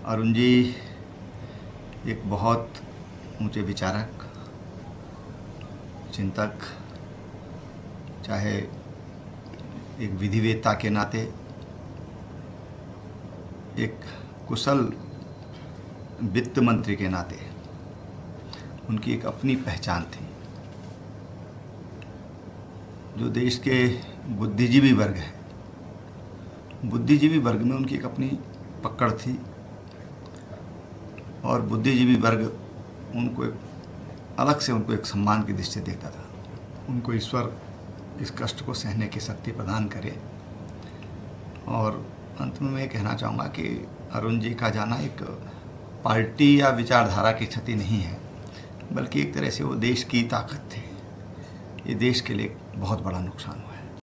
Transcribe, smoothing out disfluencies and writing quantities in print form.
अरुण जी एक बहुत ऊंचे विचारक, चिंतक, चाहे एक विधिवेत्ता के नाते एक कुशल वित्त मंत्री के नाते उनकी एक अपनी पहचान थी। जो देश के बुद्धिजीवी वर्ग है, बुद्धिजीवी वर्ग में उनकी एक अपनी पकड़ थी और बुद्धिजीवी वर्ग उनको एक अलग से उनको एक सम्मान की दृष्टि से देखता था। उनको ईश्वर इस कष्ट को सहने की शक्ति प्रदान करे। और अंत में मैं कहना चाहूँगा कि अरुण जी का जाना एक पार्टी या विचारधारा की क्षति नहीं है, बल्कि एक तरह से वो देश की ताकत थे। ये देश के लिए बहुत बड़ा नुकसान हुआ।